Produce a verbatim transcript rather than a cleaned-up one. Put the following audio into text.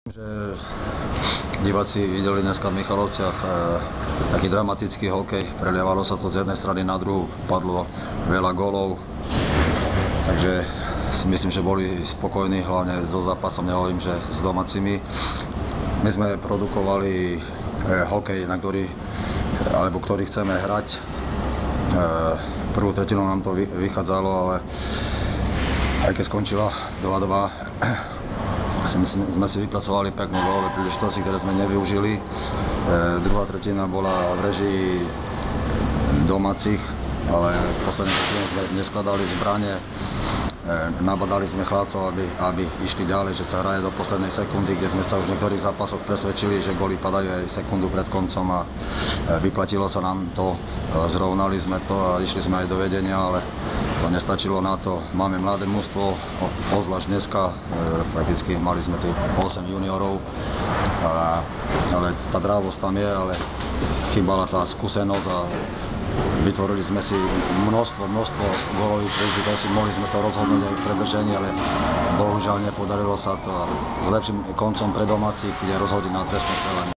Že diváci videli dneska v Michalovciach e, taký dramatický hokej, prelievalo sa to z jednej strany na druhú, padlo veľa gólov, takže si myslím, že boli spokojní, hlavne so zápasom, nehovorím, že s domácimi. My sme produkovali e, hokej, na ktorý, alebo ktorý chceme hrať. E, prvú tretinu nám to vy, vychádzalo, ale aj keď skončila dva dva, sme si vypracovali pekné gólové príležitosti, ktoré sme nevyužili. E, druhá tretina bola v režii domácich, ale v poslednej tretine sme neskladali zbrane. E, nabadali sme chlapcov, aby, aby išli ďalej, že sa hraje do poslednej sekundy, kde sme sa už v niektorých zápasoch presvedčili, že góly padajú aj sekundu pred koncom a vyplatilo sa nám to. Zrovnali sme to a išli sme aj do vedenia, ale to nestačilo na to. Máme mladé mužstvo, obzvlášť dneska, e, prakticky mali sme tu osem juniorov, a, ale tá drávosť tam je, ale chýbala tá skúsenosť a vytvorili sme si množstvo, množstvo gólových príležitostí, mohli sme to rozhodnúť aj v predržení, ale bohužiaľ nepodarilo sa to a s lepším koncom pre domácich, kde rozhodli na trestné strelanie.